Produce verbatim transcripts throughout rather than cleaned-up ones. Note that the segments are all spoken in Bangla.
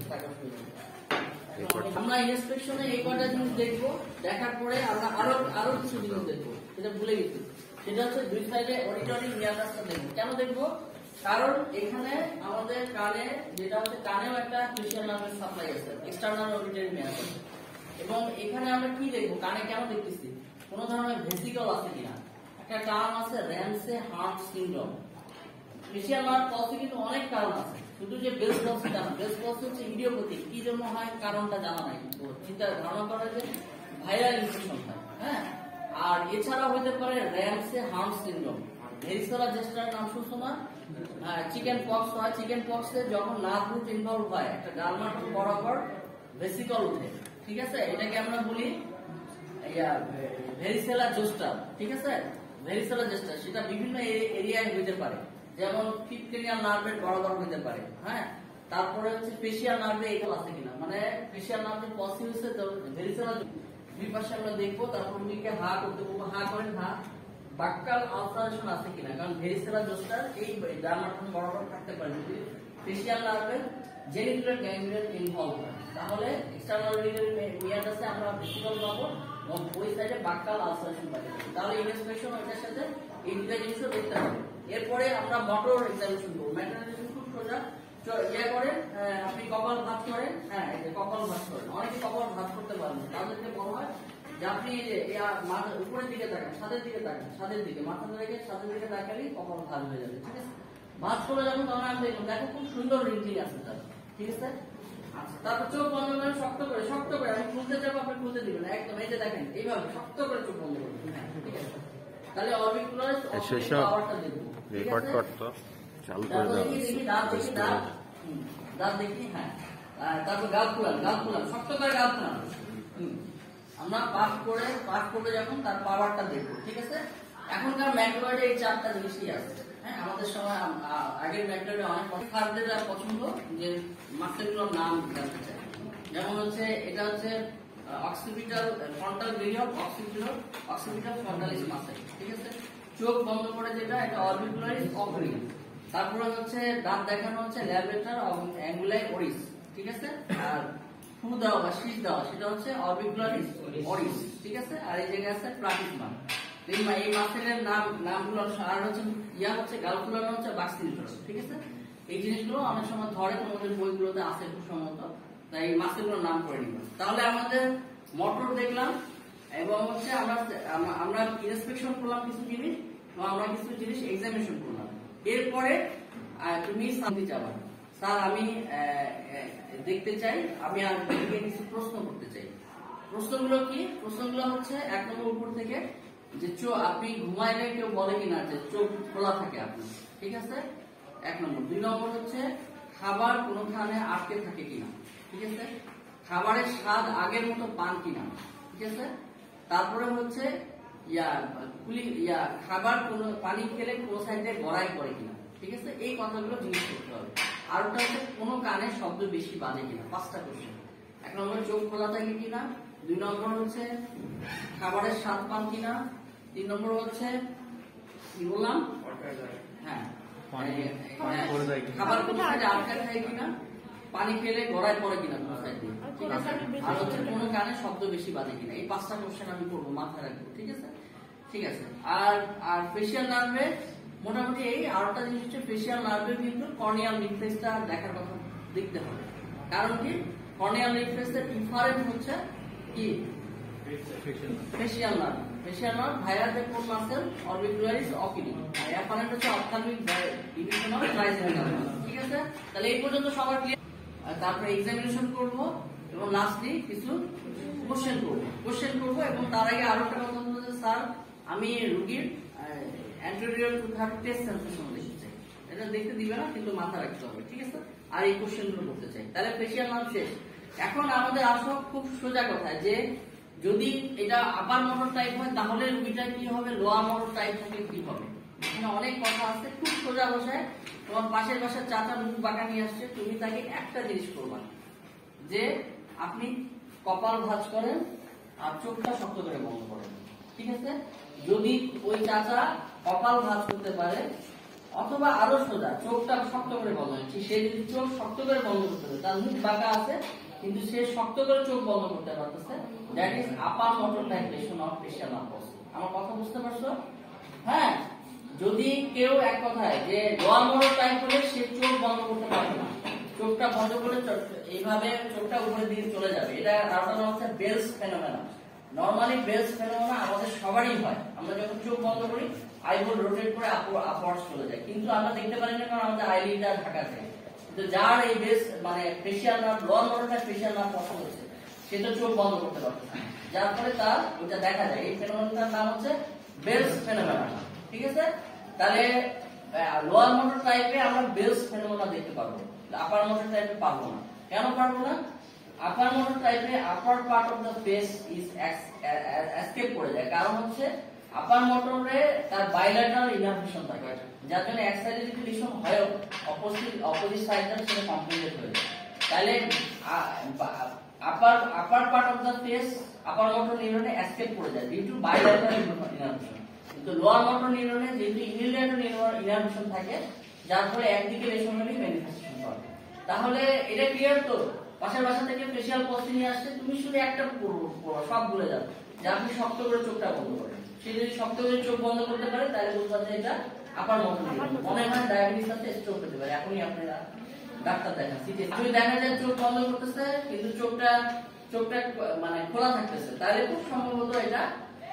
আমরা ইন্সপেকশনে এই কটা জিনিস দেখবো, দেখার পরে আমরা আরো আরো কিছু জিনিস দেখবো, সেটা ভুলে গেছি। সেটা হচ্ছে দুই সাইডে অডিটরি মিয়ারটা দেখবো। কেন দেখবো? কারণ এখানে আমাদের কানে যেটা হচ্ছে কানেও একটা ফেশিয়াল নার্ভের সাপ্লাই আছে, এক্সটার্নাল অডিটরি মিয়ার, এবং এখানে আমরা কি দেখবো, কানে কেন দেখতেছি, কোন ধরনের ভেসিকল আছে কিনা। একটা কারণ আছে Ramsay Hunt syndrome. Facial nerve palsy কিন্তু অনেক কারণ আছে, শুধু যে বেস পলস জানা, বেস পলস হচ্ছে ইডিওপ্যাথিক, কি জন্য হয় কারণটা জানা নাই, তো চিন্তা ধারণা করে যে ভাইরাল ইনফেকশন হয়। হ্যাঁ, আর এছাড়া হতে পারে Ramsay Hunt syndrome, varicella zoster নাম শুনছো না? চিকেন পক্স হয়, চিকেন পক্সে যখন নার্ভ রুট ইনভলভ হয় একটা গালমাট বরাবর ভেসিকল উঠে, ঠিক আছে, এটাকে আমরা বলি ভেরিসেলা জোস্টার, ঠিক আছে, ভেরিসেলা জোস্টার। সেটা বিভিন্ন এরিয়ায় হইতে পারে, যেমন ফিফথেনিয়াল নার্ভের বরাবর হইতে পারে। হ্যাঁ, তারপরে হচ্ছে ফেশিয়াল নার্ভে এগুলো আছে কিনা, মানে ফেশিয়াল নার্ভে পসি হচ্ছে ভেরিসেলা। দুই পাশে আমরা দেখবো, তারপর উনিকে হা করতে বলবো, হা করেন, হা বাক্কাল আলসারেশন আছে কিনা, কারণ ভেরিসেলা জোস্টার এই ডার্মাটন বরাবর থাকতে পারে। যদি ফেশিয়াল নার্ভের জেনিকুলার গ্যাংলিয়ন ইনভলভ হয়, তাহলে এক্সটার্নাল অডিটরি মিয়ারটাসে আমরা ভেসিকল পাবো এবং ওই সাইডে বাক্কাল আলসারেশন পাবো। তাহলে ইনস্পেকশন ওইটার সাথে এই দুটা জিনিসও দেখতে হবে। এরপরে আমরা মোটর এক্সামিনেশন করবো। মেটারাইজেশন খুব সোজা, ইয়ে করেন, আপনি কপাল ভাঁজ করেন। হ্যাঁ, এই যে কপাল ভাঁজ করেন, অনেকে কপাল ভাঁজ করতে পারেন, তাদেরকে বলা হয় যে আপনি উপরের দিকে তাকান, ছাদের দিকে তাকান, ছাদের দিকে মাথা রেখে ছাদের দিকে তাকালেই কপাল ভাঁজ হয়ে যাবে। ঠিক আছে, ভাঁজ করে যখন তখন আমি দেখুন, দেখো খুব সুন্দর রিঙ্কিং আছে তার, ঠিক আছে। আচ্ছা, তারপর চোখ বন্ধ করেন, শক্ত করে, শক্ত করে, আমি খুলতে যাবো, আপনি খুলতে দিবেন একদম, এই যে দেখেন এইভাবে শক্ত করে চোখ বন্ধ করবেন। ঠিক আছে, তাহলে অরবিকুলার পাওয়ারটা দেখবো। রেকর্ড করতে চালু করে দাও, দেখি দাঁত, দেখি দাঁত, দাঁত দেখি। হ্যাঁ, তারপর গাল খুলান, গাল খুলান, শক্ত করে গাল খুলান। আমরা পাস করে পাস করবে যখন তার পাওয়ারটা দেখবো। ঠিক আছে, এখনকার ম্যাকডোয়ার্ডে এই চারটা জিনিসই আছে। হ্যাঁ, আমাদের সময় আগের ম্যাকডোয়ার্ডে অনেক খাদ্যের পছন্দ যে মাসেলগুলোর নাম জানতে চায়, যেমন হচ্ছে এটা হচ্ছে অক্সিপিটাল ফ্রন্টাল গ্রেডিয়াল, অক্সিপিটাল অক্সিপিটাল ফ্রন্টালিস মাসেল। ঠিক আছে, চোখ বন্ধ করে যেটা, এটা অরবিকুলারিস অকুলিস। তারপরে হচ্ছে দাঁত দেখানো হচ্ছে ল্যাবেটার অ্যাঙ্গুলাই ওরিস। ঠিক আছে, আর ফু দেওয়া বা শীষ দেওয়া সেটা হচ্ছে অরবিকুলারিস অরিস। ঠিক আছে, আর এই জায়গায় আছে প্লাটিসমা। এই মাসেলের নাম নামগুলো আর হচ্ছে ইয়া হচ্ছে গাল ফুলানো হচ্ছে বাক্সিলিটস। ঠিক আছে, এই জিনিসগুলো অনেক সময় ধরে, তোমাদের বইগুলোতে আছে খুব সম্ভবত, তাই এই মাসেলগুলোর নাম করে নিব। তাহলে আমাদের মোটর দেখলাম এবং হচ্ছে আমরা আমরা ইন্সপেকশন করলাম কিছু জিনিস এবং আমরা কিছু জিনিস এক্সামিনেশন করলাম। এরপরে তুমি শান্তি চাবা, স্যার আমি দেখতে চাই, আমি আর কিছু প্রশ্ন করতে চাই। প্রশ্নগুলো কি? প্রশ্নগুলো হচ্ছে এক নম্বর উপর থেকে, যে চোখ আপনি ঘুমাইলে কেউ বলে কিনা যে চোখ খোলা থাকে আপনার। ঠিক আছে, এক নম্বর। দুই নম্বর হচ্ছে খাবার কোনোখানে আটকে থাকে কিনা। ঠিক আছে, খাবারের স্বাদ আগের মতো পান কিনা। ঠিক আছে, তারপরে হচ্ছে ইয়া কুলি ইয়া খাবার কোনো পানি খেলে কোনো সাইডে গড়াই পড়ে কিনা। ঠিক আছে, এই কথাগুলো জিজ্ঞেস করতে হবে। আর ওটা হচ্ছে কোনো কানে শব্দ বেশি বাজে কিনা। পাঁচটা কোশ্চেন। এক নম্বরে চোখ খোলা থাকে কিনা, দুই নম্বর হচ্ছে খাবারের স্বাদ পান কিনা, তিন নম্বর হচ্ছে কি বললাম, হ্যাঁ খাবার কোনো সাইডে আটকা থাকে কিনা, পানি খেলে গড়ায় পড়ে কিনা কোনো সাইডে, ঠিক আছে, আর হচ্ছে কোনো কানে শব্দ বেশি বাজে কিনা। এই পাঁচটা কোশ্চেন আমি করবো, মাথায় রাখবো। ঠিক আছে, ঠিক আছে। আর আর ফেশিয়াল নার্ভে মোটামুটি এই আরেকটা জিনিস হচ্ছে ফেশিয়াল নার্ভের কিন্তু কর্নিয়াল রিফ্লেক্সটা দেখার কথা দেখতে হবে। কারণ কি, কর্নিয়াল রিফ্লেক্সের ইনফারেন্ট হচ্ছে কি ফেশিয়াল নার্ভ। ফেশিয়াল নার্ভ ভাইরাসের কোন মাসেল, অরবিকুলারিস অকুলি, আর অ্যাপারেন্ট হচ্ছে অপথ্যালমিক ডিভিশন অফ ট্রাইজেমিনাল। ঠিক আছে, তাহলে এই পর্যন্ত সবার ক্লিয়ার। তারপরে এক্সামিনেশন করব এবং লাস্টলি কিছু কোশ্চেন করব কোশ্চেন করব এবং তার আগে আরো একটা কথা বলবো যে স্যার আমি রোগীর anterior two third taste sensation দেখতে চাই। এটা দেখতে দিবে না, কিন্তু মাথা রাখতে হবে। ঠিক আছে, আর এই কোশ্চেন গুলো করতে চাই। তাহলে ফেশিয়াল নার্ভ শেষ। এখন আমাদের আসো খুব সোজা কথা, যে যদি এটা আপার মোটর টাইপ হয় তাহলে রুগীটা কি হবে, লোয়ার মোটর টাইপ থাকলে কি হবে। এখানে অনেক কথা আছে, খুব সোজা ভাষায়। তোমার পাশের বাসার চাচা মুখ বাঁকা নিয়ে আসছে, তুমি তাকে একটা জিনিস করবা, যে আপনি কপাল ভাঁজ করেন আর চোখটা শক্ত করে বন্ধ করেন। ঠিক আছে, যদি ওই চাচা কপাল ভাঁজ করতে পারে অথবা আরো সোজা চোখটা শক্ত করে বন্ধ হচ্ছে, সে যদি চোখ শক্ত করে বন্ধ করতে পারে, তার মুখ বাঁকা আছে কিন্তু সে শক্ত করে চোখ বন্ধ করতে পারতেছে, that is upper motor type lesion of facial nerve palsy. আমার কথা বুঝতে পারছো? হ্যাঁ, যদি কেউ এক কথায় যে লোয়ার মোটর টাইপ হলে সে চোখ বন্ধ করতে পারবে না, চোখটা বন্ধ করে এইভাবে চোখটা উপরের দিকে চলে যাবে, এটা আরেকটা নাম হচ্ছে Bell's phenomenon. Normally Bell's phenomenon আমাদের সবারই হয়, আমরা যখন চোখ বন্ধ করি আইবল রোটেট করে আপওয়ার্ডস চলে যায়, কিন্তু আমরা দেখতে পারি না কারণ আমাদের আইলিডটা ঢাকা থাকে। কিন্তু যার এই বেস মানে ফেশিয়াল নার্ভ লোয়ার মোটরটা ফেশিয়াল নার্ভ পছন্দ হচ্ছে, সে তো চোখ বন্ধ করতে পারছে না, যার ফলে তার ওটা দেখা যায়। এই ফেনোমেননটার নাম হচ্ছে বেলস ফেনোমেনন। ঠিক আছে, তাহলে লোয়ার মোটর টাইপে আমরা বেলস ফেনোমেনন দেখতে পারবো, আপার মোটর টাইপে পারবো না। কেন পারবো না? আপার মোটর টাইপে upper part of the face is escape করে যায়, কারণ হচ্ছে আপার মোটরে তার বাইল্যাটারাল ইনারভেশন থাকে, যার জন্য এক সাইডে যদি লিশন হয় অপোজিট অপোজিট সাইডটা সেটা কমপ্লিট হয়ে যায়। তাহলে upper upper part of the face upper motor নিউরনে এসকেপ করে যায় ডিউ টু বাইল্যাটারাল ইনারভেশন, কিন্তু লোয়ার মোটর নিউরনে যেহেতু ইউনিল্যাটারাল ইনারভেশন থাকে, যার ফলে একদিকে লিশন হলেই ম্যানিফেস্টেশন করে। তাহলে এটা ক্লিয়ার তো? পাশের বাসা থেকে ফেশিয়াল পসি নিয়ে আসছে, তুমি শুধু একটা পড়ো, সব ভুলে যাও, যে আপনি শক্ত করে চোখটা বন্ধ করেন। সে যদি শক্ত করে চোখ বন্ধ করতে পারে তাহলে বুঝতে পারছে এটা আপার মোটর নিউরন। মনে হয় ডায়াবেটিস আছে, স্ট্রোক হতে পারে, এখনই আপনারা ডাক্তার দেখান। যদি দেখা যায় চোখ বন্ধ করতেছে কিন্তু চোখটা চোখটা মানে খোলা থাকতেছে, তাহলে খুব সম্ভবত এটা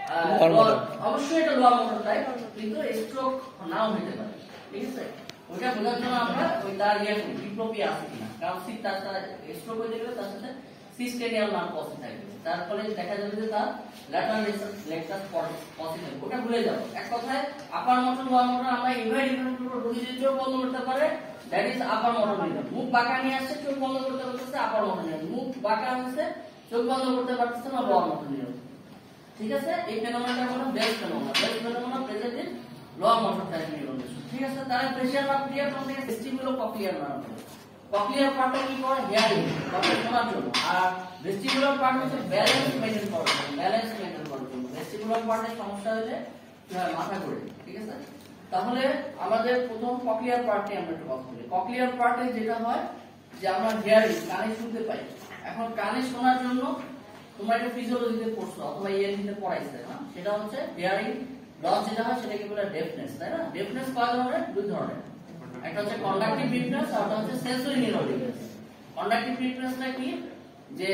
অবশ্যই এটা লোয়ার মোটর টাইপ, কিন্তু স্ট্রোক নাও হতে পারে। ঠিক আছে, ওইটা বোঝার জন্য আমরা ওই তার ইয়ে ডিপ্লোপি আছে কিনা, কারণ সিট তার সাথে স্ট্রোক হয়ে গেলে তার সাথে সিস্টেনিয়াল নার্ভ পসি থাকবে, তার ফলে দেখা যাবে যে তার ল্যাটারাল লেকটাস পসি থাকবে। ওটা ভুলে যাও। এক কথায় আপার মোটর লোয়ার মোটর আমরা এইভাবে ডিফারেন্ট করব। রোগী যদি চোখ বন্ধ করতে পারে that is upper motor neuron. মুখ বাঁকা নিয়ে আসছে, চোখ বন্ধ করতে পারতেছে, আপার মোটর নিউরন। মুখ বাঁকা হচ্ছে, চোখ বন্ধ করতে পারতেছে না, লোয়ার মোটর নিউরন। ঠিক আছে, এই ফেনোমেননটা হলো Bell's phenomenon. Bell's phenomenon present in lower motor type neuron. ঠিক আছে, তাহলে ফেশিয়াল নার্ভ ক্লিয়ার করতে গেলে ভেস্টিবুলো কক্লিয়ার নার্ভ। কক্লিয়ার পার্টটা কি করে? হিয়ারিং, কথা শোনার জন্য। আর ভেস্টিবুলার পার্ট হচ্ছে ব্যালেন্স মেইনটেইন করার জন্য, ব্যালেন্স মেইনটেইন করার জন্য। ভেস্টিবুলার পার্টে সমস্যা হলে মাথা ঘোরে। ঠিক আছে, তাহলে আমাদের প্রথম কক্লিয়ার পার্টে আমরা একটু কথা বলি। কক্লিয়ার পার্টে যেটা হয় যে আমরা হিয়ারিং, কানে শুনতে পাই। এখন কানে শোনার জন্য তোমরা একটা ফিজিওলজিতে পড়ছো অথবা ইএনটিতে পড়াইছে না, সেটা হচ্ছে হিয়ারিং লস যেটা হয় সেটাকে বলে ডেফনেস, তাই না? ডেফনেস কয় ধরনের? দুই ধরনের। একটা হচ্ছে কন্ডাক্টিভ ডিফনেস আর একটা হচ্ছে সেন্সরি নিউরাল ডিফনেস। কন্ডাক্টিভ ডিফনেসটা কি? যে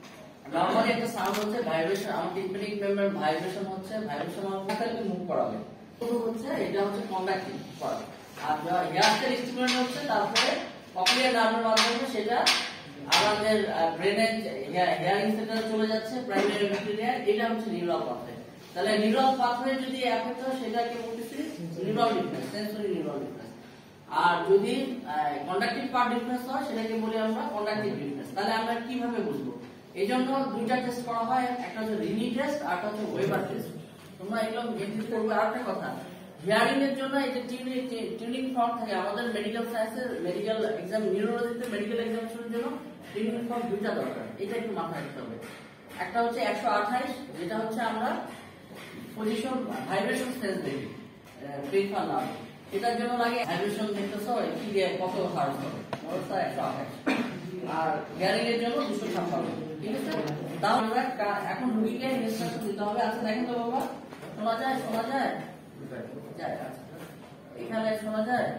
নরমালি একটা সাউন্ড হচ্ছে ভাইব্রেশন, আমার টিম্পানিক মেমব্রেন ভাইব্রেশন হচ্ছে, ভাইব্রেশন আমাকে মুভ করাবে, তো হচ্ছে এটা হচ্ছে কন্ডাক্টিভ পার্ট। আর হেয়ারস্টাইল স্টিমুলেন্ট হচ্ছে তারপরে কক্লিয়ার নার্ভের মাধ্যমে সেটা আমাদের ব্রেনের হেয়ারিং সেন্টারে চলে যাচ্ছে, প্রাইমারি ব্যাকটেরিয়া। এটা হচ্ছে নিউরাল পাথওয়ে। তাহলে নিউরাল পাথওয়ে যদি এফেক্ট হয় সেটাকে বলতেছি neural deafness, sensory neural deafness. আর যদি কন্ডাক্টিভ পার্ট ডিফনেস হয় সেটাকে বলি আমরা কন্ডাক্টিভ ডিফনেস। তাহলে আমরা কিভাবে বুঝবো? এইজন্য দুইটা টেস্ট করা হয়, একটা হচ্ছে রিনি টেস্ট আর একটা হচ্ছে ওয়েবার টেস্ট। তোমরা এগুলো এমনি করবে। আর একটা কথা, হিয়ারিং এর জন্য এই যে টিউনিং টিউনিং ফর্ম থাকে আমাদের মেডিকেল সায়েন্সের মেডিকেল এক্সাম, নিউরোলজিতে মেডিকেল এক্সামিনেশনের জন্য টিউনিং ফর্ম দুইটা দরকার, এটা একটু মাথায় রাখতে হবে। একটা হচ্ছে একশো আঠাশ, যেটা হচ্ছে আমরা পজিশন ভাইব্রেশন সেন্স দেখি পেইনফুল নার্ভ, এটার জন্য লাগে ভাইব্রেশন দেখতেছো কি দিয়ে কত হার্জ হবে, ওটা একশো আঠাশ। আর হিয়ারিং এর জন্য দুশো ছাপ্পান্ন। ঠিক আছে, তাহলে এখন রুগীকে ইনস্ট্রাকশন দিতে হবে। আচ্ছা দেখেন তো বাবা, শোনা যায়? শোনা যায়? যায়। আচ্ছা, এখানে শোনা যায়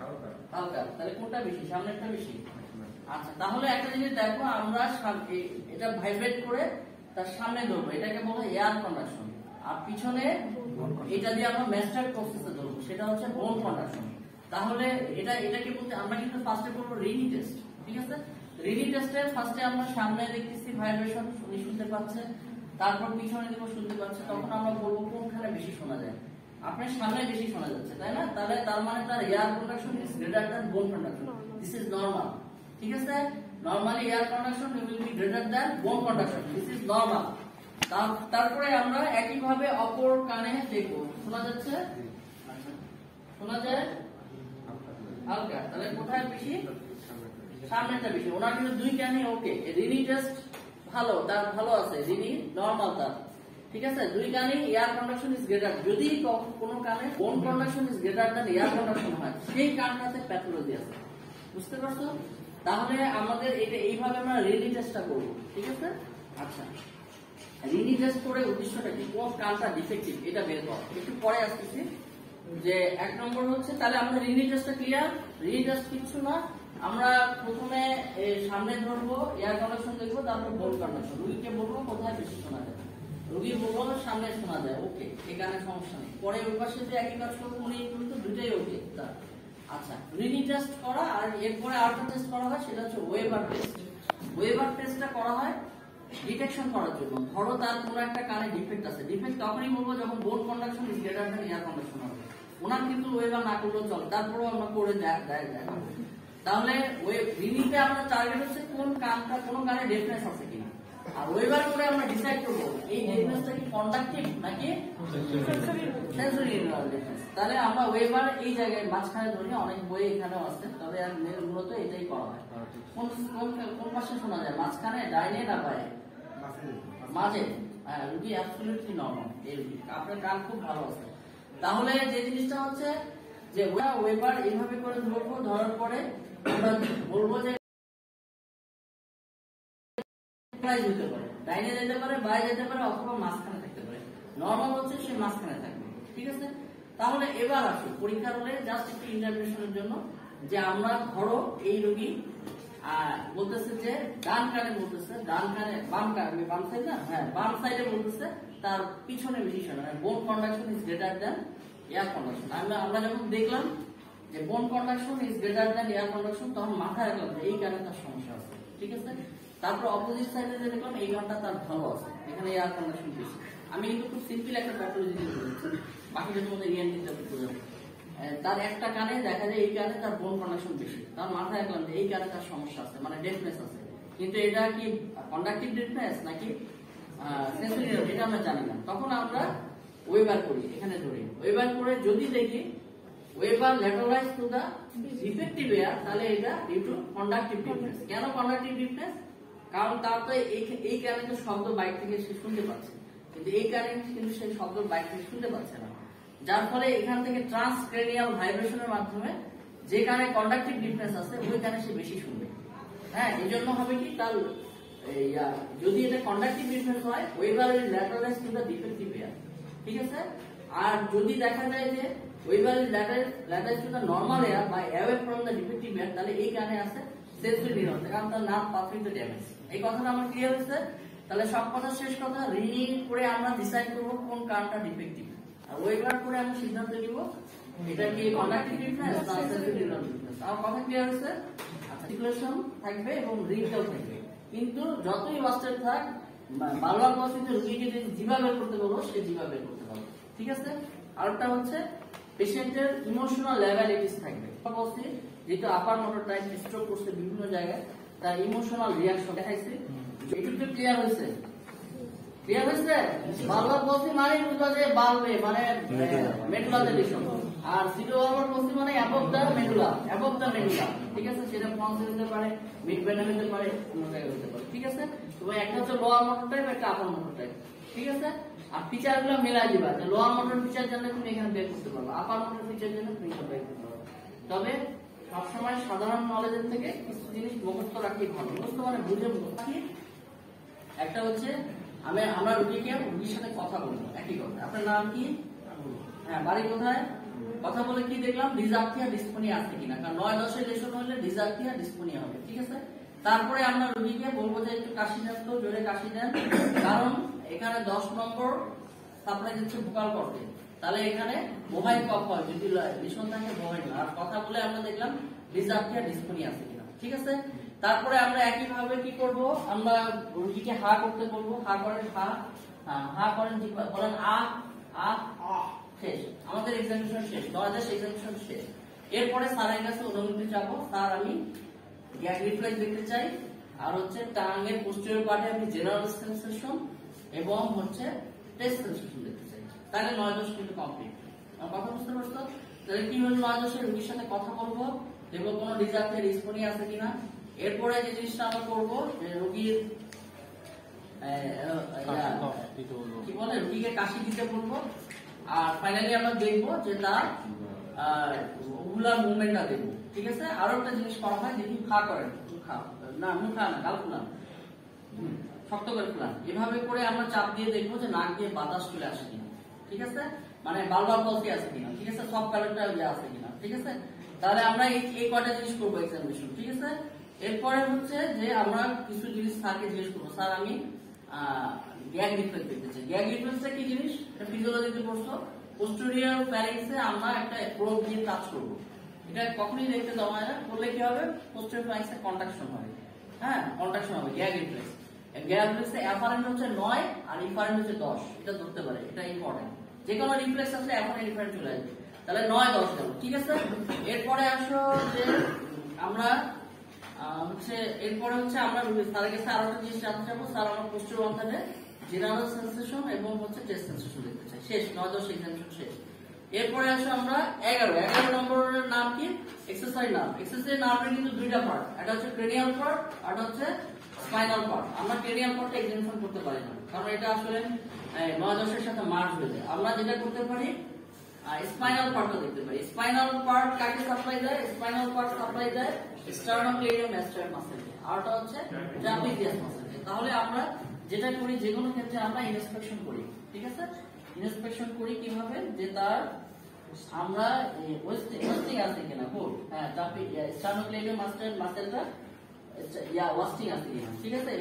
হালকা, তাহলে কোনটা বেশি? সামনেরটা বেশি? আচ্ছা, তাহলে একটা জিনিস দেখো, আমরা এটা ভাইব্রেট করে তার সামনে ধরবো, এটাকে বলে এয়ার কন্ডাকশন। আর পিছনে এটা দিয়ে আমরা ম্যাস্টার প্রসেসে ধরবো, সেটা হচ্ছে বোন কন্ডাকশন। তাহলে এটা এটাকে বলতে আমরা কিন্তু ফার্স্টে করবো রিনি টেস্ট। ঠিক আছে, রিনি টেস্টে ফার্স্টে আমরা সামনে দেখতেছি ভাইব্রেশন, উনি শুনতে পাচ্ছে, তারপর পিছনে দিব, শুনতে পাচ্ছে। তখন আমরা বলবো কোনখানে বেশি শোনা যায়। আপনার সামনে বেশি শোনা যাচ্ছে, তাই না? তাহলে তার মানে তার air conduction is greater than bone conduction. This is normal. ঠিক আছে, normally air conduction will be greater than bone conduction. This is normal. তারপরে আমরা একইভাবে অপর কানে দেখব, শোনা যাচ্ছে? শোনা যায় হালকা, তাহলে কোথায় বেশি? সামনেটা বেশি। ওনার কিন্তু দুই কানে ওকে, রিনি টেস্ট ভালো, তার ভালো আছে, রিনি নরমাল তার। ঠিক আছে, দুই কানে এয়ার কন্ডাকশন ইজ গ্রেটার, যদি কোনো কানে bone conduction is greater than air conduction হয়, সেই কানটাতে প্যাথোলজি আছে। বুঝতে পারছো? তাহলে আমাদের এটা এইভাবে আমরা রিনি টেস্টটা করব। ঠিক আছে, আচ্ছা রিনি টেস্ট করে উদ্দেশ্যটা কি, কোন কানটা ডিফেক্টিভ এটা বের করা। একটু পরে আসতেছি যে এক নম্বর হচ্ছে, তাহলে আমাদের রিনি টেস্টটা ক্লিয়ার। রিনি টেস্ট কিছু না, আমরা প্রথমে সামনে ধরবো, এয়ার কন্ডাকশন দেখবো, তারপর বোন কন্ডাকশন। রুগীকে বলবো কোথায় বেশি শোনা যায়, রুগী বলবো সামনে শোনা যায়, ওকে এখানে সমস্যা নেই। পরে ওই পাশে যে একই কাজ করবো উনি কিন্তু দুটাই ওকে। আচ্ছা, রিনি টেস্ট করা আর এরপরে আরেকটা টেস্ট করা হয়, সেটা হচ্ছে ওয়েবার টেস্ট। ওয়েবার টেস্টটা করা হয় ডিটেকশন করার জন্য। ধরো তার কোনো একটা কানে ডিফেক্ট আছে, ডিফেক্ট তখনই বলবো যখন bone conduction is greater than air conduction হবে। ওনার কিন্তু ওয়েবার না করলেও চলে, তারপরেও আমরা করে দেয় দেয় তাহলে ওই রিনিতে আমরা টার্গেট হচ্ছে কোন কানটা, কোন কানে ডেফনেস আছে কিনা, আর ওয়েবার করে আমরা ডিসাইড করব এই ডেফনেসটা কি কন্ডাক্টিভ নাকি সেন্সরি ডেফনেস। তাহলে আমরা ওয়েবার এই জায়গায় মাঝখানে ধরি, অনেক বই এখানেও আছে, তবে আর মূলত এটাই করা হয়। কোন কোন পাশে শোনা যায়, মাঝখানে, ডাইনে না বায়ে? মাঝে। হ্যাঁ, রুগী অ্যাবসলিউটলি নরমাল, এই রুগী আপনার কান খুব ভালো আছে। তাহলে যে জিনিসটা হচ্ছে যে ওয়েবার এইভাবে করে ধরবো, ধরার পরে আমরা বলবো যে হতে পারে, ডাইনে যেতে পারে, বায়ে যেতে পারে, অথবা মাঝখানে থাকতে পারে। নরমাল হচ্ছে সে মাঝখানে থাকবে। ঠিক আছে, তাহলে এবার আসি পরীক্ষার হলে জাস্ট একটু ইন্টারপ্রিটেশনের জন্য, যে আমরা ধরো এই রোগী বলতেছে যে ডান কানে বলতেছে, ডান কানে বাম কানে, বাম সাইড না, হ্যাঁ বাম সাইডে বলতেছে তার পিছনে বেশি শোনা, bone conduction is greater than air conduction. আমরা আমরা যখন দেখলাম যে bone conduction is greater than air conduction, তখন মাথায় রাখলাম যে এই কানে তার সমস্যা আছে। ঠিক আছে, তারপর অপোজিট সাইডে যে দেখলাম এই গানটা তার ভালো আছে, এখানে এয়ার কন্ডাকশন বেশি। আমি কিন্তু খুব সিম্পল একটা প্যাথোলজি দিয়ে বলেছি, বাকিটার মধ্যে ইএনটিটা বোঝাবো। তার একটা কানে দেখা যায় এই কানে তার বোন কন্ডাকশন বেশি, তার মাথায় রাখলাম যে এই কানে তার সমস্যা আছে, মানে ডেফনেস আছে। কিন্তু এটা কি কন্ডাক্টিভ ডেফনেস নাকি সেন্সরি, এটা আমরা জানি না। তখন আমরা ওয়েবার করি, এখানে ধরি, ওয়েবার করে যদি দেখি Weber lateralise to the defective ear, তাহলে এটা ডিউ টু কন্ডাক্টিভ ডিফনেস। কেন কন্ডাক্টিভ ডিফনেস? কারণ তার তো এই কানে তো শব্দ বাইক থেকে সে শুনতে পাচ্ছে, কিন্তু এই কানে কিন্তু সেই শব্দ বাইক থেকে শুনতে পাচ্ছে না, যার ফলে এখান থেকে ট্রান্সক্রেনিয়াল ভাইব্রেশনের মাধ্যমে যে কানে কন্ডাক্টিভ ডিফনেস আছে ওই কানে সে বেশি শুনবে। হ্যাঁ, এই জন্য হবে কি, তার যদি এটা কন্ডাক্টিভ ডিফনেস হয়, Weber is lateralise to the defective ear. ঠিক আছে, আর যদি দেখা যায় যে Weber is lateralise to the normal ear বা away from the defective ear, তাহলে এই কানে আছে সেন্সরি নিউরন, কারণ তার নার্ভ পাথওয়ে ড্যামেজ। এই কথাটা আমার ক্লিয়ার হচ্ছে? তাহলে সব কথা শেষ কথা, রিডিং করে আমরা ডিসাইড করব কোন কানটা ডিফেক্টিভ, আর ওয়েবার করে আমরা সিদ্ধান্ত নিব এটা কি কন্ডাক্টিভ ডিফনেস না সেন্সরি নিউরন ডিফনেস। আমার কথা ক্লিয়ার হচ্ছে? আচ্ছা, সার্কুলেশন থাকবে এবং রিংটাও থাকবে, কিন্তু যতই ওয়াস্টেড থাক, বারবার পরিস্থিতিতে রোগীকে যদি জিভা বের করতে বলবো সে জিভা বের করতে পারবে। ঠিক আছে, আরেকটা হচ্ছে পেশেন্টের ইমোশনাল লেভেলিটিস থাকবে। যেহেতু আপার মোটর টাইপ স্ট্রোক করছে বিভিন্ন জায়গায়, তার ইমোশনাল রিয়াকশন দেখাইছে। এটুকু ক্লিয়ার হয়েছে? ক্লিয়ার হয়েছে? বারবার বলছি মানে বুঝবা যে বালবে, মানে মেডুলা ডিলেশন, আর সিটো বারবার বলছি মানে above the medulla, above the medulla. ঠিক আছে, সেটা ফ্রন্ট হতে পারে, মিড ব্রেন হতে পারে, অন্য জায়গায় হতে পারে। ঠিক আছে, তবে একটা হচ্ছে লোয়ার মোটর টাইপ, একটা আপার মোটর টাইপ। ঠিক আছে, আর ফিচার গুলো মিলাই দিবা, যে লোয়ার মোটর ফিচার জানলে তুমি এখানে বের করতে পারবে, আপার মোটর ফিচার জানলে তুমি এখানে বের করতে পারবে। তবে সবসময় সাধারণ নলেজের থেকে কিছু জিনিস মুখস্থ রাখি ভালো। মুখস্থ মানে বুঝে মুখস্থ। একটা হচ্ছে আমি আমরা রুগীকে রুগীর সাথে কথা বলবো, একই কথা। আপনার নাম কি? হ্যাঁ, বাড়ি কোথায়? কথা বলে কি দেখলাম, ডিজার্থিয়া ডিসপোনিয়া আছে কিনা, কারণ নয় দশের লেশন হলে ডিজার্থিয়া ডিসপোনিয়া হবে। ঠিক আছে, তারপরে আমরা রুগীকে বলবো যে একটু কাশি দেন, তো জোরে কাশি দেন, কারণ এখানে দশ নম্বর সাপ্লাই দিচ্ছে ভোকাল কর্ডে, তাহলে এখানে বোহাই কফ হয়, যদি লেশন থাকে বোহাই না। আর কথা বলে আমরা দেখলাম ডিজার্থিয়া ডিসপোনিয়া আছে কিনা। ঠিক আছে, তারপরে আমরা একই ভাবে কি করব, আমরা রুগীকে হা করতে বলবো, হা করেন, হা হা করেন, বলেন আ আ শেষ। আমাদের এক্সামিনেশন শেষ, দশ এক্সামিনেশন শেষ। এরপরে স্যারের কাছে অনুমতি চাবো, স্যার আমি গ্যাগ রিফ্লেক্স দেখতে চাই, আর হচ্ছে টাঙ্গের পোস্টেরিয়র পার্টে আমি জেনারেল সেন্সেশন এবং হচ্ছে টেস্ট সেন্সেশন দেখতে চাই। তাহলে নয় দশ কিন্তু কমপ্লিট। আমার কথা বুঝতে পারছো? তাহলে কি হলো, নয় দশের রুগীর সাথে কথা বলবো, দেখবো কোনো ডিজার্থিয়া ডিসপোনিয়া আছে কিনা। এরপরে যে জিনিসটা আমরা করবো, যে রোগীর কি বলে রুগীকে কাশি দিতে বলবো, আর ফাইনালি আমরা দেখবো যে তার ওগুলার মুভমেন্টটা দেখবো। ঠিক আছে, আরো একটা জিনিস করা হয়, দেখি খা করেন, মুখা না মুখা না গাল ফুলান, শক্ত করে ফুলান, এভাবে করে আমরা চাপ দিয়ে দেখবো যে নাক দিয়ে বাতাস চলে আসে কিনা। ঠিক আছে, মানে বালবার পলসি আছে কিনা, ঠিক আছে, সব কালারটা আছে কিনা। ঠিক আছে, তাহলে আমরা এই এই কয়টা জিনিস করবো এক্সামিনেশন। ঠিক আছে, এরপরে হচ্ছে যে আমরা কিছু জিনিস স্যারকে জিজ্ঞেস করবো, স্যার আমি গ্যাগ রিফ্লেক্স দেখতে চাই। গ্যাগ রিফ্লেক্সটা কি জিনিস, এটা ফিজিওলজিতে পড়ছো। পোস্টেরিয়র ফ্যারিংসে আমরা একটা প্রোব দিয়ে টাচ করবো, এটা কখনোই দেখতে দেওয়া হয় না, করলে কি হবে পোস্টেরিয়র ফ্যারিংসে কন্ট্রাকশন হবে। হ্যাঁ, কন্ট্রাকশন হবে গ্যাগ রিফ্লেক্স। গ্যাগ রিফ্লেক্সে অ্যাপারেন্ট হচ্ছে নয় আর ইনফারেন্ট হচ্ছে দশ, এটা ধরতে পারে, এটা ইম্পর্টেন্ট। যে কোনো রিফ্লেক্স আসলে অ্যাপারেন্ট ইনফারেন্ট চলে আসবে, তাহলে নয় দশ গেল। ঠিক আছে, এরপরে আসো যে আমরা হচ্ছে এরপরে হচ্ছে আমরা স্যারের কাছে আরো একটা জিনিস জানতে চাবো, স্যার আমরা পোস্টেরিয়র অন্থানে জেনারেল সেন্সেশন এবং হচ্ছে টেস্ট সেন্সেশন দেখতে চাই। শেষ, নয় দশ এক্সামিনেশন শেষ। এরপরে আসো আমরা এগারো এগারো নম্বরের নাম কি, এক্সারসাইজ নার্ভ। এক্সারসাইজ নার্ভের কিন্তু দুইটা পার্ট, একটা হচ্ছে ক্রেনিয়াল পার্ট আর একটা হচ্ছে স্পাইনাল পার্ট। আমরা ক্রেনিয়াল পার্টটা এক্সামিনেশন করতে পারি না, কারণ এটা আসলে নয় দশের সাথে মার্জ হয়ে যায়। আমরা যেটা করতে পারি স্পাইনাল পার্টটা দেখতে পারি। স্পাইনাল পার্ট কাকে সাপ্লাই দেয়, স্পাইনাল পার্ট সাপ্লাই দেয় স্টার্নোক্লেইডিয়াম ম্যাস্টার মাসেলকে, আরটা হচ্ছে ট্রাপিজিয়াস মাসেলকে। তাহলে আমরা যেটা করি, যে কোনো ক্ষেত্রে আমরা ইন্সপেকশন করি। ঠিক আছে, ইন্সপেকশন করি কিভাবে, যে তার আমরা ওয়েস্টিং আছে কিনা, কোড হ্যাঁ ট্রাপি স্টার্নোক্লেইডিয়াম মাস্টার মাসেলটা ইয়া ওয়েস্টিং আছে কিনা। ঠিক আছে,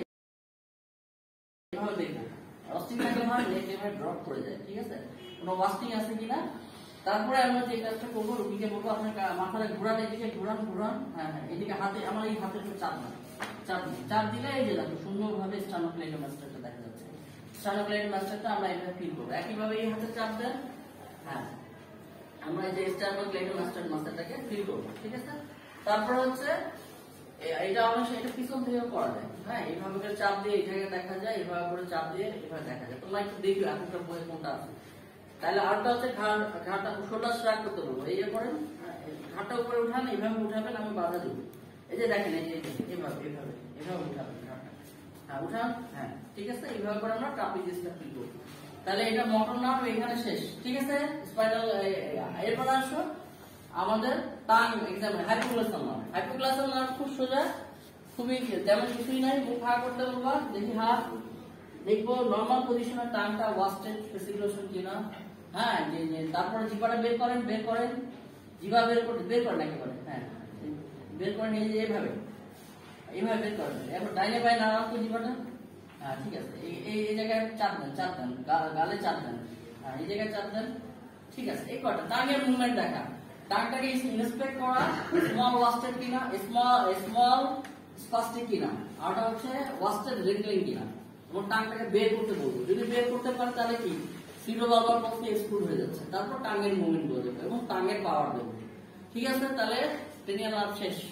এভাবে দেখবো, ওয়েস্টিং থাকলে হয় নেক এভাবে ড্রপ করে যায়। ঠিক আছে, কোনো ওয়েস্টিং আছে কিনা। তারপরে আমরা যে কাজটা করবো, রুগীকে বলবো আপনার মাথাটা ঘুরান, এদিকে ঘুরান ঘুরান, হ্যাঁ হ্যাঁ এদিকে হাতে, আমার এই হাতে একটু চাপ না, চাপ দিই, চাপ দিলে এই যে দেখো সুন্দরভাবে স্টার্নোক্লেইডিয়াম মাস্টারটা দেখা যাচ্ছে। স্টার্নোক্লেইডিয়াম মাস্টারটা আমরা এভাবে ফিল করবো, একইভাবে এই হাতে চাপ দেন, হ্যাঁ আমরা এই যে স্টার্নোক্লেইডিয়াম মাস্টার মাস্টারটাকে ফিল করবো। ঠিক আছে, তারপর হচ্ছে এটা অবশ্যই এটা পিছন থেকেও করা যায়। হ্যাঁ, এইভাবে করে চাপ দিয়ে এই জায়গায় দেখা যায়, এইভাবে করে চাপ দিয়ে এভাবে দেখা যায়। তোমরা একটু দেখবে এখনকার বইয়ে কোনটা আছে। তাহলে আরটা হচ্ছে ঘাড়, ঘাড়টা শোল্ডার স্ট্রাক করতে বলবো, এই যে করেন, ঘাড়টা উপরে উঠান, এইভাবে উঠাবেন, আমি বাধা দেবো। এই যে দেখেন, এই যে এইভাবে এইভাবে এইভাবে উঠাবেন ঘাড়টা, হ্যাঁ উঠান, হ্যাঁ ঠিক আছে, এইভাবে করে আমরা ট্রাপিজিয়াসটা ফিল করব। তাহলে এটা মোটর নার্ভ এখানে শেষ। ঠিক আছে, স্পাইনাল। এরপর আসো আমাদের tongue exam, hypoglossal nerve. Hypoglossal nerve খুব সোজা, খুবই তেমন কিছুই নাই, মুখ হা করতে বলবা, দেখি হাত দেখবো নর্মাল পজিশনে টাংটা ওয়াস্টেড ফেসিকুলেশন কিনা। হ্যাঁ, যে তারপরে জিভাটা বের করেন, বের করেন, জিভা বের করতে বের করেন একেবারে, হ্যাঁ বের করেন, এই যে এইভাবে এইভাবে বের করেন। এরপর ডাইনে বাই নাড়ান তো জিভাটা, হ্যাঁ ঠিক আছে, এই এই জায়গায় চাপ দেন, চাপ দেন, গালে চাপ দেন, হ্যাঁ এই জায়গায় চাপ দেন। ঠিক আছে, এই কটা টাঙের মুভমেন্ট দেখা, টাংটাকে ইন্সপেক্ট করা, স্মল ওয়াস্টেড কিনা, স্মল স্মল স্পাস্টিক কিনা, আরটা হচ্ছে ওয়াস্টেড রিঙ্কলিং কিনা, এবং টাংটাকে বের করতে বলবো। যদি বের করতে পারে তাহলে কি সিরোবালবার পক্ষে এক্সক্লুড হয়ে যাচ্ছে। তারপর টাঙ্গের মুভমেন্ট করে দেবো এবং টাঙ্গের পাওয়ার দেবো। ঠিক আছে, তাহলে ক্রেনিয়াল নার্ভ শেষ।